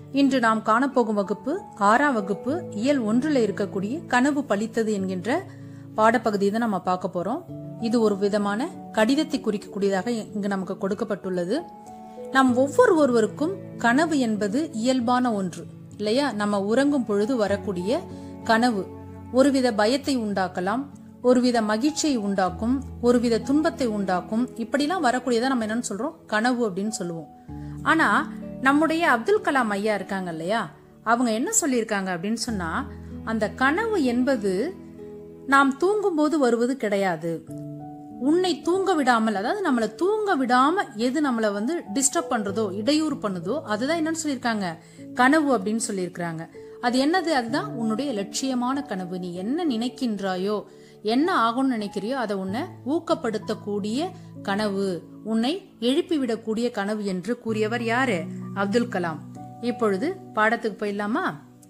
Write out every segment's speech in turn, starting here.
இன்று நாம் காணப்போகும் வகுப்பு 6ஆம் வகுப்பு இயல் 1ல் இருக்கக்கூடிய கனவு பலித்தது என்கின்ற பாடப்பகுதியை தான் நம்ம பார்க்க போறோம். இது ஒரு விதமான கடிதத்தை குறிக்கக்கூடியதாக இங்கு நமக்கு கொடுக்கப்பட்டுள்ளது. நாம் ஒவ்வொருவருக்கும் கனவு என்பது இயல்பான ஒன்று இல்லையா? நம்ம உறங்கும் பொழுது வரக்கூடிய கனவு ஒருவித பயத்தை உண்டாக்கலாம், ஒருவித மகிழ்ச்சியை உண்டாக்கும், ஒருவித துன்பத்தை உண்டாக்கும். இப்படிலாம் வரக்கூடியதான் நம்ம என்னன்னு சொல்றோம், கனவு அப்படின்னு சொல்லுவோம். ஆனா நம்முடைய அப்துல் கலாம் ஐயா இருக்காங்க இல்லையா, அவங்க என்ன சொல்லியிருக்காங்க அப்படின்னு சொன்னா, அந்த கனவு என்பது நாம் தூங்கும் போது வருவது கிடையாது. உன்னை தூங்க விடாமல், அதாவது நம்மளை தூங்க விடாம எது நம்மளை டிஸ்டர்ப் பண்றதோ, இடையூறு பண்ணுதோ, அதுதான் என்னன்னு சொல்லியிருக்காங்க, கனவு அப்படின்னு சொல்லியிருக்கிறாங்க. அது என்னது? அதுதான் உன்னுடைய லட்சியமான கனவு. நீ என்ன நினைக்கின்றாயோ, என்ன ஆகும்னு நினைக்கிறியோ அதை உன்னை ஊக்கப்படுத்தக்கூடிய கனவு, உன்னை எழுப்பிவிடக்கூடிய கனவு என்று கூறியவர் யாரு? அப்துல் கலாம். இப்பொழுது பாடத்துக்கு போயிடலாமா?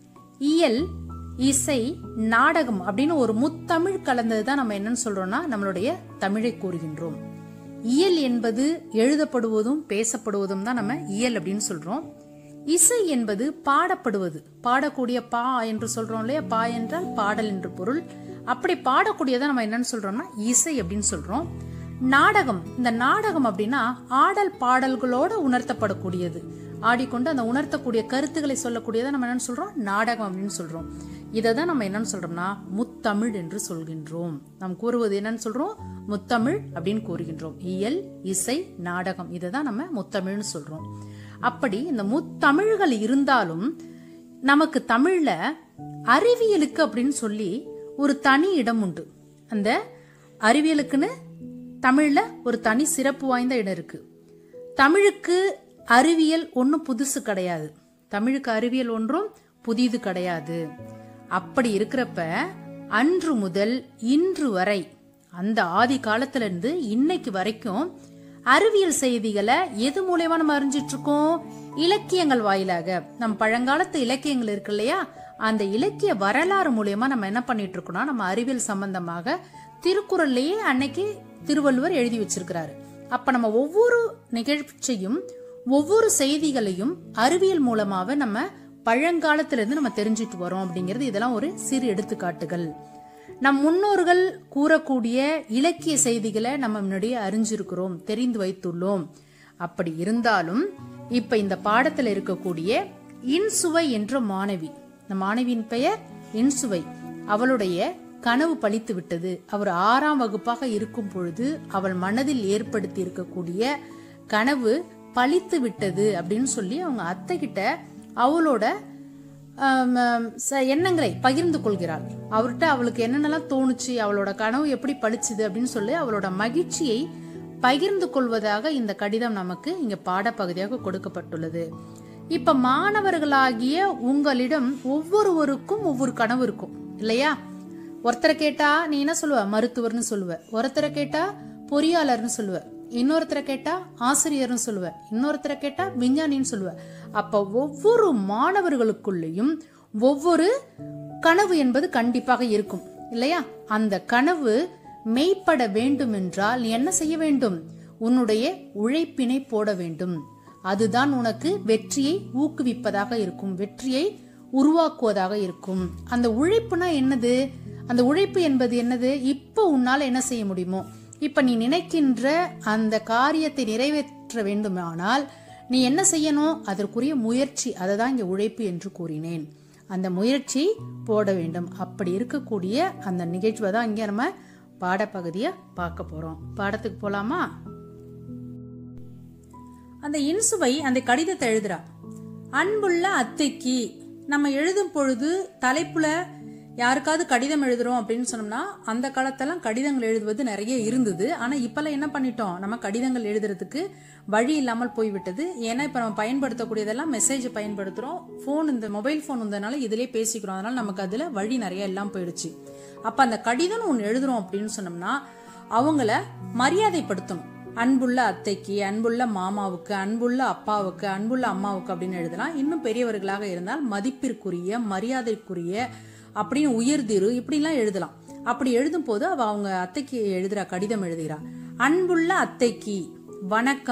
இயல், இசை, நாடகம் அப்படின்னு ஒரு முத்தமிழ் கலந்ததுதான் நம்ம என்னன்னு சொல்றோம்னா நம்மளுடைய தமிழை கூறுகின்றோம். இயல் என்பது எழுதப்படுவதும் பேசப்படுவதும் தான் நம்ம இயல் அப்படின்னு சொல்றோம். இசை என்பது பாடப்படுவது, பாடக்கூடிய பா என்று சொல்றோம் இல்லையா? பா என்றால் பாடல் என்று பொருள். அப்படி பாடக்கூடியதை நம்ம என்னன்னு சொல்றோம்னா இசை அப்படின்னு சொல்றோம். நாடகம், இந்த நாடகம் அப்படின்னா ஆடல் பாடல்களோட உணர்த்தப்படக்கூடியது, ஆடிக்கொண்டு அந்த உணர்த்தக்கூடிய கருத்துக்களை சொல்லக்கூடியதை நம்ம என்னன்னு சொல்றோம், நாடகம் அப்படின்னு சொல்றோம். இதை தான் நம்ம என்னன்னு சொல்றோம்னா முத்தமிழ் என்று சொல்கின்றோம். நாம் கூறுவது என்னன்னு சொல்றோம், முத்தமிழ் அப்படின்னு கூறுகின்றோம். இயல், இசை, நாடகம், இதை தான் நம்ம முத்தமிழ்னு சொல்றோம். அப்படி இந்த முத்தமிழ்கள் இருந்தாலும் நமக்கு தமிழ்ல அறிவியலுக்கு அப்படின்னு சொல்லி ஒரு தனி இடம் உண்டு. அந்த அறிவியலுக்குன்னு தமிழ்ல ஒரு தனி சிறப்பு வாய்ந்த இடம் இருக்கு. தமிழுக்கு அறிவியல் ஒன்றும் புதுசு கிடையாது, தமிழுக்கு அறிவியல் ஒன்றும் புதிது கிடையாது. அப்படி இருக்கிறப்ப அன்று முதல் இன்று வரை, அந்த ஆதி காலத்துல இருந்து இன்னைக்கு வரைக்கும் அறிவியல் செய்திகளை எது மூலமா நம்ம அறிஞ்சிட்டு இருக்கோம்? இலக்கியங்கள் வாயிலாக. நம் பழங்காலத்து இலக்கியங்கள் இருக்கு இல்லையா, அந்த இலக்கிய வரலாறு மூலமா நம்ம என்ன பண்ணிட்டு இருக்கோம்னா, நம்ம அறிவியல் சம்பந்தமாக திருக்குறள்லயே அன்னைக்கு திருவள்ளுவர் எழுதி வச்சிருக்கிறாரு. அப்ப நம்ம ஒவ்வொரு நிகழ்ச்சியும் ஒவ்வொரு செய்திகளையும் அறிவியல் மூலமாக நம்ம பழங்காலத்துல இருந்து நம்ம தெரிஞ்சிட்டு வரோம் அப்படிங்கிறது இதெல்லாம் ஒரு சிறு எடுத்துக்காட்டுகள். நம் முன்னோர்கள் கூறக்கூடிய இலக்கிய செய்திகளை நம்ம முன்னாடியே அறிஞ்சிருக்கிறோம், தெரிந்து வைத்துள்ளோம். அப்படி இருந்தாலும் இப்ப இந்த பாடத்துல இருக்கக்கூடிய இன்சுவை என்ற மாணவி, இந்த மாணவியின் பெயர் இன்சுவை, அவளுடைய கனவு பலித்து விட்டது. அவர் 6ஆம் வகுப்பாக இருக்கும் பொழுது அவள் மனதில் ஏற்படுத்தி இருக்கக்கூடிய கனவு பலித்து விட்டது அப்படின்னு சொல்லி அவங்க அத்தை கிட்ட அவளோட எண்ணங்களை பகிர்ந்து கொள்கிறாள். அவர்கிட்ட அவளுக்கு என்னென்னலாம் தோணுச்சு, அவளோட கனவு எப்படி பலிச்சுது அப்படின்னு சொல்லி அவளோட மகிழ்ச்சியை பகிர்ந்து கொள்வதாக இந்த கடிதம் நமக்கு இங்க பாடப்பகுதியாக கொடுக்கப்பட்டுள்ளது. இப்ப மாணவர்களாகிய உங்களிடம் ஒவ்வொருவருக்கும் ஒவ்வொரு கனவு இருக்கும் இல்லையா? ஒருத்தரை கேட்டா நீ என்ன சொல்லுவ, மருத்துவர்னு சொல்லுவ. ஒருத்தரை கேட்டா பொறியாளர்னு சொல்லுவ. இன்னொருத்தரை கேட்டா ஆசிரியர்னு சொல்லுவ. இன்னொருத்தரை கேட்டா விஞ்ஞானின்னு சொல்லுவ. அப்ப ஒவ்வொரு மாணவர்களுக்குள்ளேயும் ஒவ்வொரு கனவு என்பது கண்டிப்பாக இருக்கும் இல்லையா? அந்த கனவு மெய்ப்பட வேண்டும் என்றால் நீ என்ன செய்ய வேண்டும்? உன்னுடைய உழைப்பினை போட வேண்டும். அதுதான் உனக்கு வெற்றியை ஊக்குவிப்பதாக இருக்கும், வெற்றியை உருவாக்குவதாக இருக்கும். அந்த உழைப்புனா என்னது? அந்த உழைப்பு என்பது என்னது? இப்ப உன்னால என்ன செய்ய முடியுமோ, இப்ப நீ நினைக்கின்ற அந்த காரியத்தை நிறைவேற்ற வேண்டுமானால் நீ என்ன செய்யணும்? அதற்குரிய முயற்சி, அதை தான் இங்க உழைப்பு என்று கூறினேன். அந்த முயற்சி போட வேண்டும். அப்படி இருக்கக்கூடிய அந்த நிகழ்ச்சியை தான் இங்க நம்ம பாடப்பகுதியை பார்க்க போறோம். பாடத்துக்கு போலாமா? அந்த இன்சுவை அந்த கடிதத்தை எழுதுறா. அன்புள்ள அத்தைக்கு. நம்ம எழுதும் பொழுது தலைப்புல யாருக்காவது கடிதம் எழுதுறோம் அப்படின்னு சொன்னோம்னா, அந்த காலத்தெல்லாம் கடிதங்கள் எழுதுவது நிறைய இருந்தது. ஆனா இப்பெல்லாம் என்ன பண்ணிட்டோம், நம்ம கடிதங்கள் எழுதுறதுக்கு வழி இல்லாமல் போய்விட்டது. ஏன்னா இப்ப நம்ம பயன்படுத்தக்கூடியதெல்லாம் மெசேஜ் பயன்படுத்துறோம், போன், இந்த மொபைல் போன் வந்ததுனால இதுலயே பேசிக்கிறோம். அதனால நமக்கு அதுல வழி நிறைய எல்லாம் போயிடுச்சு. அப்ப அந்த கடிதம் ஒன்று எழுதுறோம் அப்படின்னு சொன்னோம்னா அவங்கள மரியாதைப்படுத்தணும். அன்புள்ள அத்தைக்கு, அன்புள்ள மாமாவுக்கு, அன்புள்ள அப்பாவுக்கு, அன்புள்ள அம்மாவுக்கு அப்படின்னு எழுதலாம். இன்னும் பெரியவர்களாக இருந்தால் மதிப்பிற்குரிய, மரியாதைக்குரிய அப்படின்னு உயர்திரு இப்படிலாம் எழுதலாம். அப்படி எழுதும் போது அவங்க அத்தைக்கு எழுதுறா, கடிதம் எழுதுகிறா. அன்புள்ள அத்தைக்கு வணக்கம்,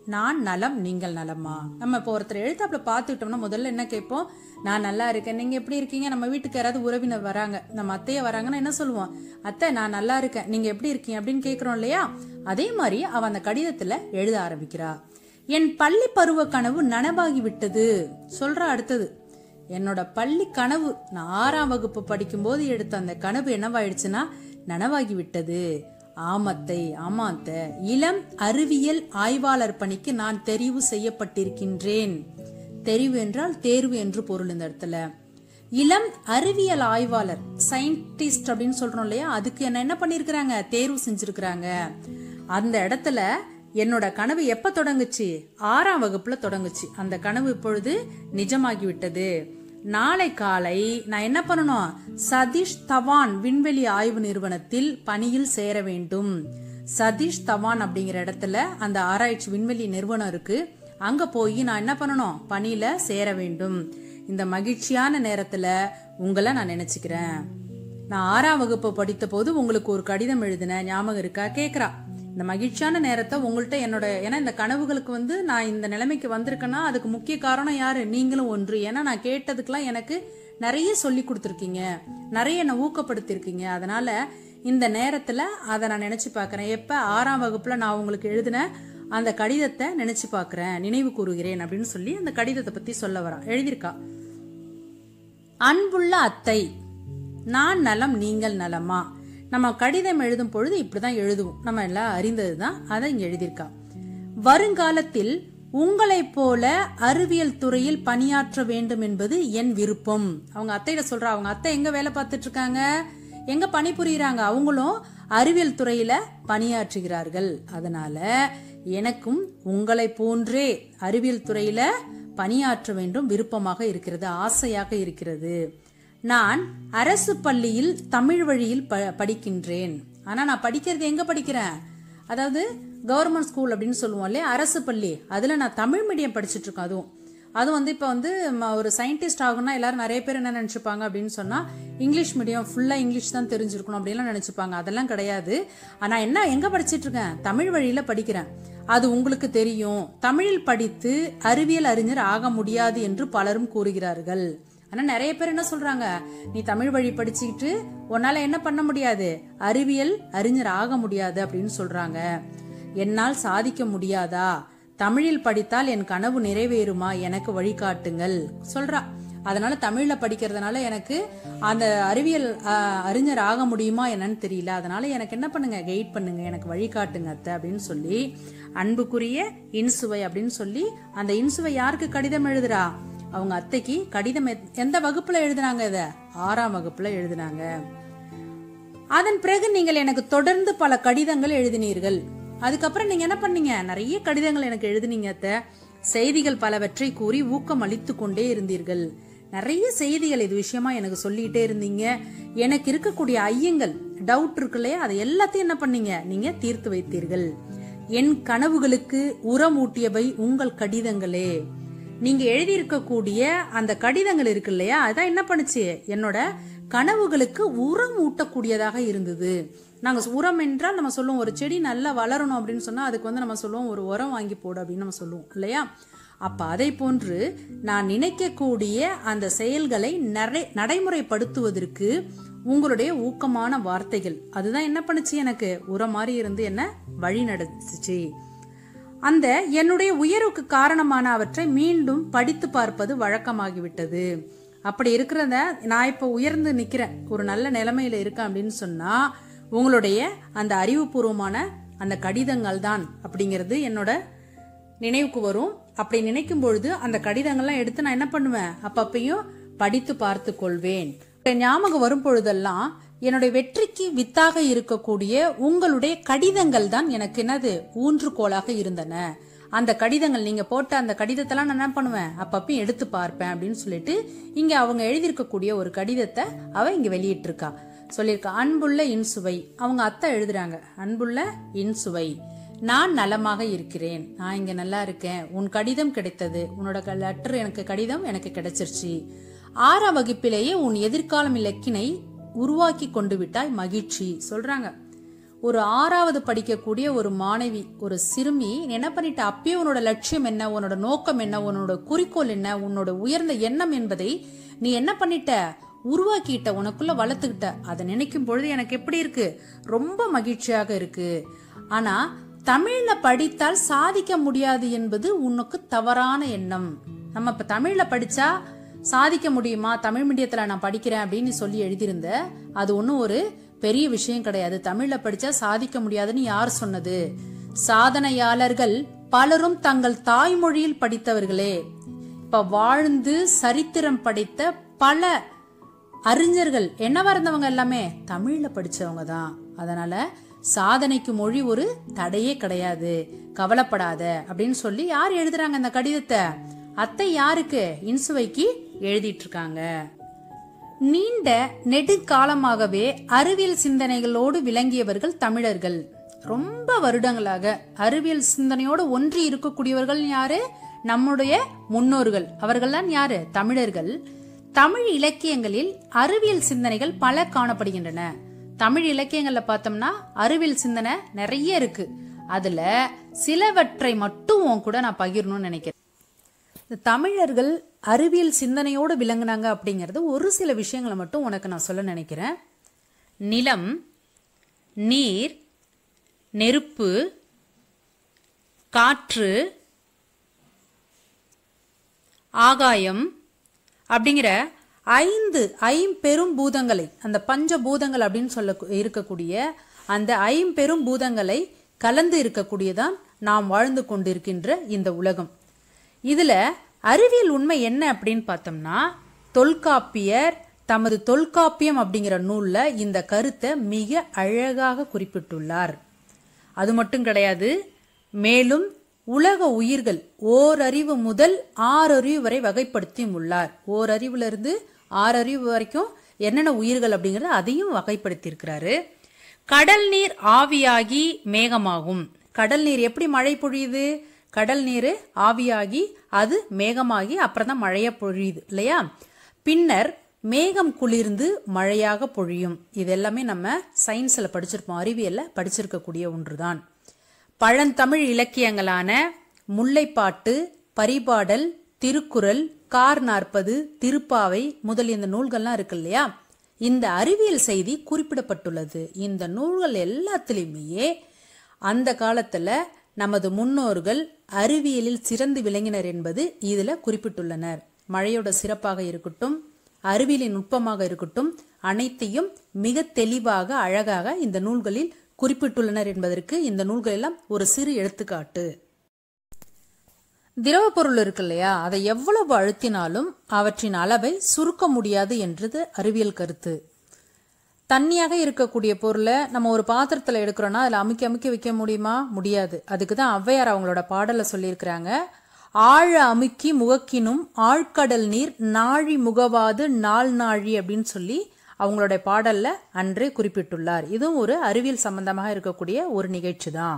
நான் நலம் நீங்கள் நலமா. நம்ம இப்போ ஒருத்தர் எழுத்தாப்புல பார்த்துக்கிட்டோம்னா முதல்ல என்ன கேட்போம், நான் நல்லா இருக்கேன், நீங்க எப்படி இருக்கீங்க. நம்ம வீட்டுக்கு யாராவது உறவினர் வராங்க, நம்ம அத்தைய வராங்கன்னா என்ன சொல்லுவோம், அத்தை நான் நல்லா இருக்கேன், நீங்க எப்படி இருக்கீங்க அப்படின்னு கேட்கிறோம் இல்லையா. அதே மாதிரி அவ அந்த கடிதத்துல எழுத ஆரம்பிக்கிறா. என் பள்ளி பருவ கனவு நனவாகி விட்டது சொல்றா. அடுத்தது, என்னோட பள்ளி கனவு, நான் 6ஆம் வகுப்பு படிக்கும் போது எடுத்த அந்த கனவு என்னவாயிடுச்சுன்னா நனவாகி விட்டது. ஆமத்தை, ஆமாத்த, இளம் அறிவியல் ஆய்வாளர் பணிக்கு நான் தெரிவு செய்யப்பட்டிருக்கின்றேன். தெரிவு என்றால் தேர்வு என்று பொருள் இந்த இடத்துல. இளம் அறிவியல் ஆய்வாளர், சயின்டிஸ்ட் அப்படின்னு சொல்றோம் இல்லையா, அதுக்கு என்ன பண்ணிருக்கிறாங்க, தேர்வு செஞ்சிருக்கிறாங்க. அந்த இடத்துல என்னோட கனவு எப்ப தொடங்குச்சு, 6ஆம் வகுப்புல தொடங்குச்சு. அந்த கனவு இப்பொழுது நிஜமாகி விட்டது. நாளை காலை நான் என்ன பண்ணணும், சதீஷ் தவான் விண்வெளி ஆய்வு நிறுவனத்தில் பணியில் சேர வேண்டும். சதீஷ் தவான் அப்படிங்கிற இடத்துல அந்த ஆராய்ச்சி விண்வெளி நிறுவனம் இருக்கு, அங்க போய் நான் என்ன பண்ணணும், பணியில சேர வேண்டும். இந்த மகிழ்ச்சியான நேரத்துல உங்களை நான் நினைச்சுக்கிறேன். நான் 6ஆம் வகுப்பு படித்த போது உங்களுக்கு ஒரு கடிதம் எழுதின ஞாபகம் இருக்கா கேக்குறா. இந்த மகிழ்ச்சியான நேரத்தை உங்கள்கிட்ட ஏன்னா இந்த கனவுகளுக்கு நான் இந்த நிலைமைக்கு வந்திருக்கேன்னா அதுக்கு முக்கிய காரணம் யாரு, நீங்களும் ஒன்று. ஏன்னா நான் கேட்டதுக்கெல்லாம் எனக்கு நிறைய சொல்லி கொடுத்துருக்கீங்க, நிறைய என்ன ஊக்கப்படுத்திருக்கீங்க. அதனால இந்த நேரத்துல அதை நான் நினைச்சு பாக்குறேன். எப்ப 6ஆம் வகுப்புல நான் உங்களுக்கு எழுதின அந்த கடிதத்தை நினைச்சு பாக்குறேன், நினைவு கூறுகிறேன் அப்படின்னு சொல்லி அந்த கடிதத்தை பத்தி சொல்ல வரா. எழுதியிருக்கா, அன்புள்ள அத்தை, நான் நலம் நீங்கள் நலமா. நம்ம கடிதம் எழுதும் பொழுது இப்படிதான் எழுதுவோம், நம்ம எல்லாம் அறிந்ததுதான். அதை இங்க எழுதியிருக்கா. வருங்காலத்தில் உங்களை போல அறிவியல் துறையில் பணியாற்ற வேண்டும் என்பது என் விருப்பம். அவங்க அத்தையிட சொல்றா. அவங்க அத்தை எங்க வேலை பார்த்துட்டு இருக்காங்க, எங்க பணிபுரியுறாங்க, அவங்களும் அறிவியல் துறையில பணியாற்றுகிறார்கள். அதனால எனக்கும் உங்களை போன்றே அறிவியல் துறையில பணியாற்ற வேண்டும் விருப்பமாக இருக்கிறது, ஆசையாக இருக்கிறது. நான் அரசு பள்ளியில் தமிழ் வழியில் படிக்கின்றேன். ஆனா நான் படிக்கிறது எங்க படிக்கிறேன், அதாவது கவர்மெண்ட் ஸ்கூல் அப்படின்னு சொல்லுவோம் இல்லையா, அரசு பள்ளி, அதுல நான் தமிழ் மீடியம் படிச்சுட்டு இருக்கேன். அதுவும் இப்ப ஒரு சயின்டிஸ்ட் ஆகும்னா எல்லாரும் நிறைய பேர் என்ன நினைச்சுப்பாங்க அப்படின்னு சொன்னா, இங்கிலீஷ் மீடியம் ஃபுல்லா இங்கிலீஷ் தான் தெரிஞ்சிருக்கணும் அப்படின்லாம் நினைச்சுப்பாங்க. அதெல்லாம் கிடையாது. ஆனா எங்க படிச்சிட்டு இருக்கேன், தமிழ் வழியில படிக்கிறேன். அது உங்களுக்கு தெரியும், தமிழில் படித்து அறிவியல் அறிஞர் ஆக முடியாது என்று பலரும் கூறுகிறார்கள். ஆனா நிறைய பேர் என்ன சொல்றாங்க, நீ தமிழ் வழி படிச்சுக்கிட்டு உன்னால என்ன பண்ண முடியாது, அறிவியல் அறிஞர் ஆக முடியாது அப்படின்னு சொல்றாங்க. என்னால் சாதிக்க முடியாதா, தமிழில் படித்தால் என் கனவு நிறைவேறுமா, எனக்கு வழிகாட்டுங்கள் சொல்றா. அதனால தமிழ்ல படிக்கிறதுனால எனக்கு அந்த அறிவியல் அறிஞர் ஆக முடியுமா என்னன்னு தெரியல, அதனால எனக்கு என்ன பண்ணுங்க, கைட் பண்ணுங்க, எனக்கு வழிகாட்டுங்க அத்தை அப்படின்னு சொல்லி அன்புக்குரிய இன்சுவை அப்படின்னு சொல்லி அந்த இன்சுவை யாருக்கு கடிதம் எழுதுறா, அவங்க அத்தைக்கு கடிதம். எந்த வகுப்புல எழுதினாங்க, இத 6ஆம் வகுப்புல எழுதினாங்க. அதன் பிறகு நீங்கள் எனக்கு தொடர்ந்து பல கடிதங்கள் எழுதினீர்கள். அதுக்கப்புறம் நீங்க என்ன பண்ணீங்க, நிறைய கடிதங்கள் எனக்கு எழுதினீங்க அத்தை. செய்திகள் பலவற்றை கூறி ஊக்கம் அளித்து கொண்டே இருந்தீர்கள். நிறைய செய்திகள் இது விஷயமா எனக்கு சொல்லிட்டே இருந்தீங்க. எனக்கு இருக்கக்கூடிய ஐயங்கள், டவுட் இருக்கு இல்லையா, அதை எல்லாத்தையும் என்ன பண்ணீங்க, நீங்க தீர்த்து வைத்தீர்கள். என் கனவுகளுக்கு உரம் ஊட்டியவை உங்கள் கடிதங்களே. நீங்க எழுதியிருக்கக்கூடிய அந்த கடிதங்கள் இருக்கு இல்லையா, அதான் என்ன பண்ணுச்சு, என்னோட கனவுகளுக்கு உரம் ஊட்டக்கூடியதாக இருந்தது. நாங்க உரம் என்றால் நம்ம சொல்லுவோம், ஒரு செடி நல்லா வளரணும் அப்படின்னு சொன்னா அதுக்கு நம்ம சொல்லுவோம் ஒரு உரம் வாங்கி போடு அப்படின்னு நம்ம சொல்லுவோம் இல்லையா. அப்ப அதை போன்று நான் நினைக்கக்கூடிய அந்த செயல்களை நடைமுறைப்படுத்துவதற்கு உங்களுடைய ஊக்கமான வார்த்தைகள் அதுதான் என்ன பண்ணுச்சு, எனக்கு உரம் மாதிரி இருந்து என்ன வழி நடத்துச்சு. அந்த என்னுடைய உயர்வுக்கு காரணமான அவற்றை மீண்டும் படித்து பார்ப்பது வழக்கமாகிவிட்டது. அப்படி இருக்கிறத நான் இப்ப உயர்ந்து நிக்கிறேன், ஒரு நல்ல நிலைமையில இருக்கேன் அப்படின்னு சொன்னா உங்களுடைய அந்த அறிவுபூர்வமான அந்த கடிதங்கள் தான் அப்படிங்கிறது என்னோட நினைவுக்கு வரும். அப்படி நினைக்கும் பொழுது அந்த கடிதங்கள்லாம் எடுத்து நான் என்ன பண்ணுவேன், அப்பப்பையும் படித்து பார்த்து கொள்வேன். ஞாபகம் வரும் பொழுதெல்லாம் என்னுடைய வெற்றிக்கு வித்தாக இருக்கக்கூடிய உங்களுடைய கடிதங்கள் தான் எனக்கு என்னது ஊன்றுகோலாக இருந்தன. அந்த கடிதங்கள் நீங்க போட்ட அந்த கடிதத்தெல்லாம் நான் என்ன பண்ணுவேன், அப்பப்பயும் எடுத்து பார்ப்பேன் அப்படின்னு சொல்லிட்டு இங்க அவங்க எழுதியிருக்கக்கூடிய ஒரு கடிதத்தை அவ இங்க வெளியிட்டு இருக்கா, சொல்லியிருக்கா. அன்புள்ள இன்சுவை, அவங்க அத்தை எழுதுறாங்க, அன்புள்ள இன்சுவை, நான் நலமாக இருக்கிறேன், நான் இங்க நல்லா இருக்கேன், உன் கடிதம் கிடைத்தது, உன்னோட லெட்டர் எனக்கு கடிதம் எனக்கு கிடைச்சிருச்சு. 6ஆம் வகுப்பிலேயே உன் எதிர்காலம் இலக்கினை உருவாக்கி கொண்டு விட்டாய், மகிழ்ச்சி சொல்றாங்க. ஒரு 6வது படிக்கக்கூடிய ஒரு மாணவி, ஒரு சிறுமி என்ன பண்ணிட்ட, அப்பயே உன்னோட லட்சியம் என்ன, உன்னோட நோக்கம் என்ன, உன்னோட குறிக்கோள் என்ன, உன்னோட உயர்ந்த எண்ணம் என்பதை நீ என்ன பண்ணிட்ட, உருவாக்கிட்ட, உனக்குள்ள வளர்த்துக்கிட்ட. அதை நினைக்கும் பொழுது எனக்கு எப்படி இருக்கு, ரொம்ப மகிழ்ச்சியாக இருக்கு. ஆனா தமிழ்ல படித்தால் சாதிக்க முடியாது என்பது உனக்கு தவறான எண்ணம். நம்ம இப்ப தமிழ்ல படிச்சா சாதிக்க முடியுமா, தமிழ் மீடியத்துல நான் படிக்கிறேன் அப்படின்னு சொல்லி எழுதியிருந்த, அது ஒன்றும் ஒரு பெரிய விஷயம் கிடையாது. தமிழ்ல படிச்சா சாதிக்க முடியாதுன்னு யார் சொன்னது? சாதனையாளர்கள் பலரும் தங்கள் தாய்மொழியில் படித்தவர்களே. இப்ப வாழ்ந்து சரித்திரம் படைத்த பல அறிஞர்கள் என்னவா இருந்தவங்க எல்லாமே தமிழ்ல படிச்சவங்க தான். அதனால சாதனைக்கு மொழி ஒரு தடையே கிடையாது, கவலைப்படாத அப்படின்னு சொல்லி யார் எழுதுறாங்க இந்த கடிதத்தை? அத்தை யாருக்கு? இன்சுவைக்கு எழுதிட்டு இருக்காங்க. நீண்ட நெடுங்காலமாகவே அறிவியல் சிந்தனைகளோடு விளங்கியவர்கள் தமிழர்கள். ரொம்ப வருடங்களாக அறிவியல் சிந்தனையோடு ஒன்றி இருக்கக்கூடியவர்கள் யாரு? நம்முடைய முன்னோர்கள். அவர்கள்தான் யாரு? தமிழர்கள். தமிழ் இலக்கியங்களில் அறிவியல் சிந்தனைகள் பல காணப்படுகின்றன. தமிழ் இலக்கியங்கள்ல பார்த்தோம்னா அறிவியல் சிந்தனை நிறைய இருக்கு. அதுல சிலவற்றை மட்டும் கூட நான் பகிரணும்னு நினைக்கிறேன். தமிழர்கள் அறிவியல் சிந்தனையோடு விளங்குனாங்க அப்படிங்கிறது ஒரு சில விஷயங்களை மட்டும் உனக்கு நான் சொல்ல நினைக்கிறேன். நிலம், நீர், நெருப்பு, காற்று, ஆகாயம் அப்படிங்கிற 5 ஐம்பெரும் பூதங்களை, அந்த பஞ்சபூதங்கள் அப்படின்னு சொல்ல இருக்கக்கூடிய அந்த ஐம்பெரும் பூதங்களை கலந்து இருக்கக்கூடியதான் நாம் வாழ்ந்து கொண்டிருக்கின்ற இந்த உலகம். இதுல அறிவியல் உண்மை என்ன அப்படின்னு பார்த்தோம்னா, தொல்காப்பியர் தமது தொல்காப்பியம் அப்படிங்கிற நூல்ல இந்த கருத்தை மிக அழகாக குறிப்பிட்டுள்ளார். அது மட்டும் கிடையாது, மேலும் உலக உயிர்கள் ஓரறிவு முதல் 6 அறிவு வரை வகைப்படுத்தியும் உள்ளார். ஓரறிவுல இருந்து 6 அறிவு வரைக்கும் என்னென்ன உயிர்கள் அப்படிங்கறது அதையும் வகைப்படுத்தி இருக்கிறாரு. கடல் நீர் ஆவியாகி மேகமாகும். கடல் நீர் எப்படி மழை பொழியுது? கடல் நீர் ஆவியாகி அது மேகமாகி அப்புறம் தான் மழையா பொழியுது இல்லையா? பின்னர் மேகம் குளிர்ந்து மழையாக பொழியும். இது எல்லாமே நம்ம சயின்ஸ்ல படிச்சிருப்போம், அறிவியல்ல படிச்சிருக்கக்கூடிய ஒன்றுதான். பழந்தமிழ் இலக்கியங்களான முல்லைப்பாட்டு, பரிபாடல், திருக்குறள், கார் 40, திருப்பாவை முதலிய இந்த நூல்கள்லாம் இருக்கு இல்லையா? இந்த அறிவியல் செய்தி குறிப்பிடப்பட்டுள்ளது. இந்த நூல்கள் எல்லாத்திலுமே அந்த காலத்துல நமது முன்னோர்கள் அறிவியலில் சிறந்து விளங்கினர் என்பது இதுல குறிப்பிட்டுள்ளனர். மழையோட சிறப்பாக இருக்கட்டும், அறிவியலின் நுட்பமாக இருக்கட்டும், அனைத்தையும் மிக தெளிவாக அழகாக இந்த நூல்களில் குறிப்பிட்டுள்ளனர் என்பதற்கு இந்த நூல்கள் எல்லாம் ஒரு சிறு எடுத்துக்காட்டு. திரவ பொருள் இருக்கு இல்லையா, அதை எவ்வளவு அழுத்தினாலும் அவற்றின் அளவை சுருக்க முடியாது என்றது அறிவியல் கருத்து. தண்ணியாக இருக்கக்கூடிய பொருளை நம்ம ஒரு பாத்திரத்துல எடுக்கிறோம்னா அதில் அமுக்கி அமுக்கி வைக்க முடியுமா? முடியாது. அதுக்கு தான் ஔவையார் அவங்களோட பாடலை சொல்லியிருக்கிறாங்க, ஆழ அமுக்கி முகக்கினும் ஆழ்கடல் நீர் நாழி முகவாது நாள் நாழி அப்படின்னு சொல்லி அவங்களுடைய பாடல்ல அன்றே குறிப்பிட்டுள்ளார். இதுவும் ஒரு அறிவியல் சம்பந்தமாக இருக்கக்கூடிய ஒரு நிகழ்ச்சி தான்.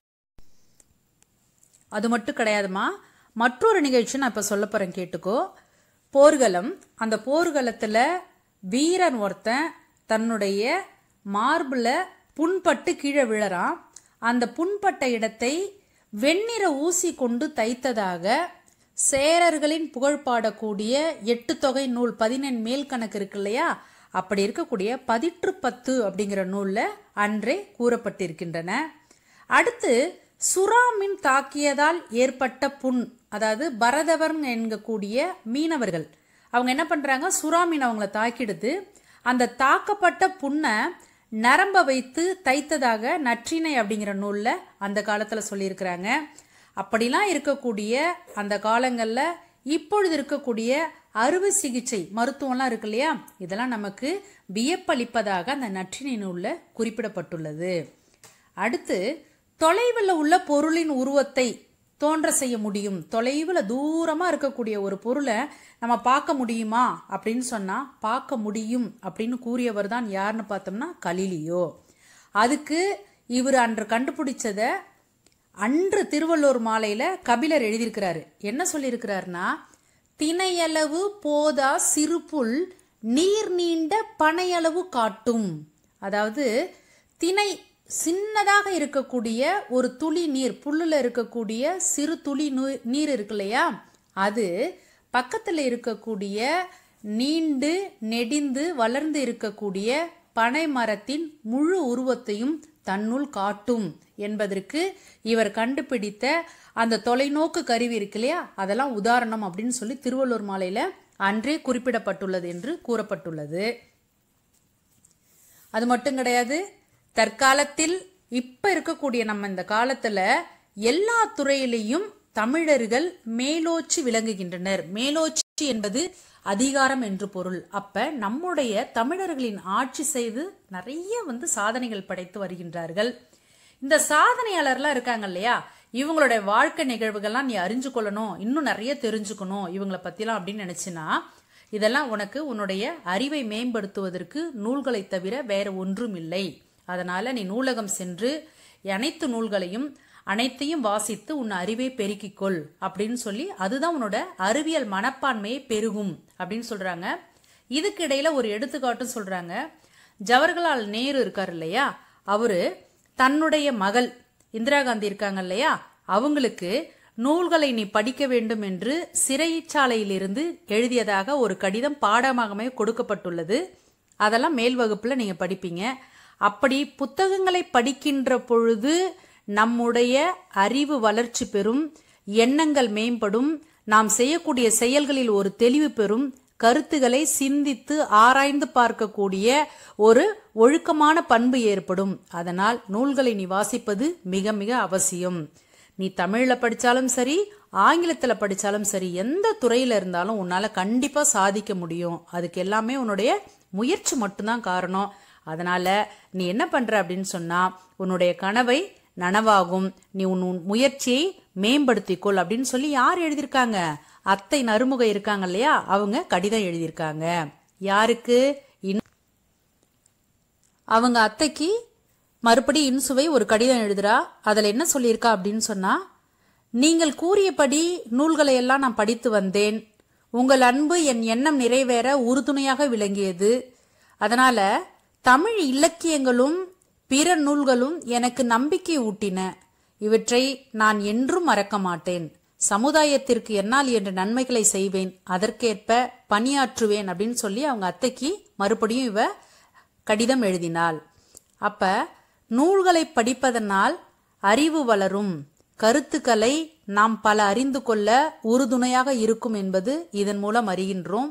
அது மட்டும் கிடையாதுமா, மற்றொரு நிகழ்ச்சி நான் இப்ப சொல்ல போறேன், கேட்டுக்கோ. போர்க்களம். அந்த போர்க்களத்துல வீரன் ஒருத்தன் தன்னுடைய மார்புல புண்பட்டு கீழே விழறான். அந்த புண்பட்ட இடத்தை வெண்ணிற ஊசி கொண்டு தைத்ததாக சேரர்களின் புகழ் பாடக்கூடிய 8 தொகை நூல் 14 மேல் கணக்கு இருக்கு இல்லையா, அப்படி இருக்கக்கூடிய 10 அப்படிங்கிற நூல்ல அன்றே கூறப்பட்டிருக்கின்றன. அடுத்து சுறாமீன் தாக்கியதால் ஏற்பட்ட புண், அதாவது பரதவர் என்கக்கூடிய மீனவர்கள் அவங்க என்ன பண்றாங்க, சுறாமீன் அவங்கள தாக்கிடுது. அந்த தாக்கப்பட்ட புண்ணை நரம்ப வைத்து தைத்ததாக நற்றிணை அப்படிங்கிற நூல்ல அந்த காலத்துல சொல்லியிருக்கிறாங்க. அப்படிலாம் இருக்கக்கூடிய அந்த காலங்கள்ல இப்பொழுது இருக்கக்கூடிய அறுவை சிகிச்சை மருத்துவம்லாம் இருக்கு இல்லையா, இதெல்லாம் நமக்கு வியப்பளிப்பதாக அந்த நற்றிணை நூல்ல குறிப்பிடப்பட்டுள்ளது. அடுத்து தொலைவில் உள்ள பொருளின் உருவத்தை தோன்ற செய்ய முடியும். தொலைவில் தூரமா இருக்கக்கூடிய ஒரு பொருளை நம்ம பார்க்க முடியுமா அப்படின்னு சொன்னா பார்க்க முடியும் அப்படின்னு கூறியவர் தான் யாருன்னு பார்த்தோம்னா கலீலியோ. அதுக்கு இவர் அன்று கண்டுபிடிச்சத அன்று திருவள்ளுவர் மாலையில கபிலர் எழுதியிருக்கிறாரு. என்ன சொல்லியிருக்கிறாருன்னா, திணையளவு போதா சிறுபுல் நீர் நீண்ட பனையளவு காட்டும். அதாவது திணை சின்னதாக இருக்கக்கூடிய ஒரு துளி நீர், புல்லுல இருக்கக்கூடிய சிறு துளி நீர் இருக்கு இல்லையா, அது பக்கத்தில் இருக்கக்கூடிய நீண்டு நெடிந்து வளர்ந்து இருக்கக்கூடிய பனை மரத்தின் முழு உருவத்தையும் தன்னுள் காட்டும் என்பதற்கு இவர் கண்டுபிடித்த அந்த தொலைநோக்கு கருவி இருக்கு இல்லையா, அதெல்லாம் உதாரணம் அப்படின்னு சொல்லி திருவள்ளுவர் மாலையில அன்றே குறிப்பிடப்பட்டுள்ளது என்று கூறப்பட்டுள்ளது. அது மட்டும் கிடையாது, தற்காலத்தில் இப்ப இருக்கக்கூடிய நம்ம இந்த காலத்துல எல்லா துறையிலையும் தமிழர்கள் மேலோச்சி விளங்குகின்றனர். மேலோச்சி என்பது அதிகாரம் என்று பொருள். அப்ப நம்முடைய தமிழர்களின் ஆட்சி செய்து நிறைய சாதனைகள் படைத்து வருகின்றார்கள். இந்த சாதனையாளர்லாம் இருக்காங்க இல்லையா, இவங்களுடைய வாழ்க்கை நிகழ்வுகள்லாம் நீ அறிஞ்சு கொள்ளணும், இன்னும் நிறைய தெரிஞ்சுக்கணும் இவங்களை பத்திலாம் அப்படின்னு நினைச்சினா, இதெல்லாம் உனக்கு உன்னுடைய அறிவை மேம்படுத்துவதற்கு நூல்களை தவிர வேற ஒன்றும் இல்லை. அதனால நீ நூலகம் சென்று அனைத்து நூல்களையும் அனைத்தையும் வாசித்து உன் அறிவை பெருக்கிக்கொள் அப்படின்னு சொல்லி, அதுதான் உன்னோட அறிவியல் மனப்பான்மையை பெருகும் அப்படின்னு சொல்றாங்க. இதுக்கு இடையில ஒரு எடுத்துக்காட்டும் சொல்றாங்க. ஜவஹர்லால் நேரு இருக்காரு இல்லையா, அவரு தன்னுடைய மகள் இந்திரா காந்தி இருக்காங்க இல்லையா, அவங்களுக்கு நூல்களை நீ படிக்க வேண்டும் என்று சிறைச்சாலையிலிருந்து எழுதியதாக ஒரு கடிதம் பாடமாகவே கொடுக்கப்பட்டுள்ளது. அதெல்லாம் மேல் வகுப்புல நீங்க படிப்பீங்க. அப்படி புத்தகங்களை படிக்கின்ற பொழுது நம்முடைய அறிவு வளர்ச்சி பெறும், எண்ணங்கள் மேம்படும், நாம் செய்யக்கூடிய செயல்களில் ஒரு தெளிவு பெறும், கருத்துக்களை சிந்தித்து ஆராய்ந்து பார்க்கக்கூடிய ஒரு ஒழுக்கமான பண்பு ஏற்படும். அதனால் நூல்களை நீ வாசிப்பது மிக மிக அவசியம். நீ தமிழ்ல படிச்சாலும் சரி, ஆங்கிலத்துல படிச்சாலும் சரி, எந்த துறையில இருந்தாலும் உன்னால கண்டிப்பா சாதிக்க முடியும். அதுக்கு எல்லாமே உன்னுடைய முயற்சி மட்டும்தான் காரணம். அதனால நீ என்ன பண்ற அப்படின்னு சொன்னா, உன்னுடைய கனவை நனவாகும், நீ உன் முயற்சியை மேம்படுத்திக்கொள் அப்படின்னு சொல்லி யார் எழுதியிருக்காங்க? அத்தை நறுமுக இருக்காங்க இல்லையா, அவங்க கடிதம் எழுதியிருக்காங்க. யாருக்கு? அவங்க அத்தைக்கு மறுபடி இன்சுவை ஒரு கடிதம் எழுதுறா. அதுல என்ன சொல்லியிருக்கா அப்படின்னு சொன்னா, நீங்கள் கூறியபடி நூல்களை எல்லாம் நான் படித்து வந்தேன். உங்கள் அன்பு என் எண்ணம் நிறைவேற உறுதுணையாக விளங்கியது. அதனால தமிழ் இலக்கியங்களும் பிற நூல்களும் எனக்கு நம்பிக்கை ஊட்டின. இவற்றை நான் என்றும் மறக்க மாட்டேன். சமுதாயத்திற்கு என்னால் என்ற நன்மைகளை செய்வேன், அதற்கேற்ப பணியாற்றுவேன் அப்படின்னு சொல்லி அவங்க அத்தைக்கு மறுபடியும் இவ கடிதம் எழுதினாள். அப்ப நூல்களை படிப்பதனால் அறிவு வளரும், கருத்துக்களை நாம் பல அறிந்து கொள்ள உறுதுணையாக இருக்கும் என்பது இதன் மூலம் அறிகின்றோம்.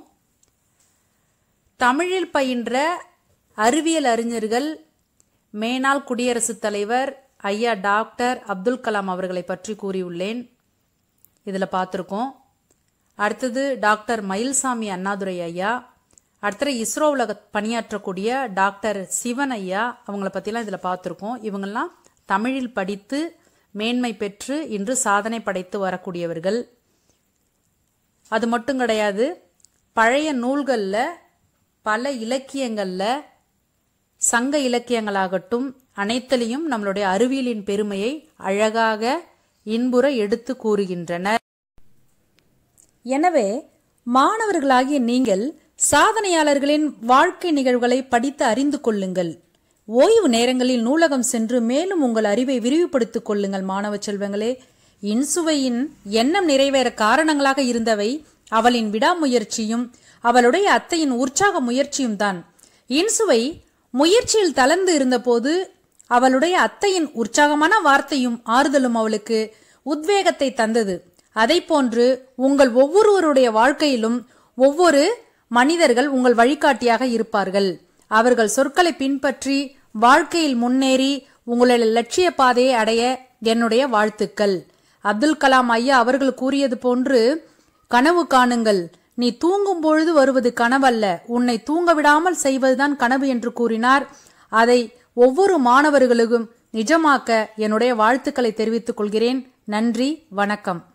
தமிழில் பயின்ற அறிவியல் அறிஞர்கள் மேனாள் குடியரசுத் தலைவர் ஐயா டாக்டர் அப்துல் கலாம் அவர்களை பற்றி கூறியுள்ளேன். இதுல பார்த்திருக்கோம். அடுத்தது டாக்டர் மயில்சாமி அண்ணாதுரை ஐயா, அடுத்த இஸ்ரோவில் பணியாற்றக்கூடிய டாக்டர் சிவன் ஐயா, அவங்கள பத்திலாம் இதுல பார்த்திருக்கோம். இவங்கெல்லாம் தமிழில் படித்து மேன்மை பெற்று இன்று சாதனை படைத்து வரக்கூடியவர்கள். அது மட்டும் கிடையாது, பழைய நூல்கள்ல பல இலக்கியங்கள்ல சங்க இலக்கியங்களாகட்டும் அனைத்திலையும் நம்மளுடைய அறிவியலின் பெருமையை அழகாக இன்புற எடுத்து கூறுகின்றனர். எனவே மாணவர்களாகிய நீங்கள் சாதனையாளர்களின் வாழ்க்கை நிகழ்வுகளை படித்து அறிந்து கொள்ளுங்கள். ஓய்வு நேரங்களில் நூலகம் சென்று மேலும் உங்கள் அறிவை விரிவுபடுத்திக் கொள்ளுங்கள். மாணவ செல்வங்களே, இன்சுவையின் எண்ணம் நிறைவேற காரணங்களாக இருந்தவை அவளின் விடாமுயற்சியும் அவளுடைய அத்தையின் உற்சாக முயற்சியும் தான். இன்சுவை முயற்சியில் தளர்ந்து இருந்தபோது அவளுடைய அத்தையின் உற்சாகமான வார்த்தையும் ஆறுதலும் அவளுக்கு உத்வேகத்தை தந்தது. அதை போன்று உங்கள் ஒவ்வொருவருடைய வாழ்க்கையிலும் ஒவ்வொரு மனிதர்கள் உங்கள் வழிகாட்டியாக இருப்பார்கள். அவர்கள் சொற்களை பின்பற்றி வாழ்க்கையில் முன்னேறி உங்களுடைய லட்சிய பாதையை அடைய என்னுடைய வாழ்த்துக்கள். அப்துல் கலாம் ஐயா அவர்கள் கூறியது போன்று, கனவு காணுங்கள், நீ தூங்கும் பொழுது வருவது கனவல்ல, உன்னை தூங்க விடாமல் செய்வதுதான் கனவு என்று கூறினார். அதை ஒவ்வொரு மாணவர்களுக்கும் நிஜமாக்க என்னுடைய வாழ்த்துக்களை தெரிவித்துக் கொள்கிறேன். நன்றி, வணக்கம்.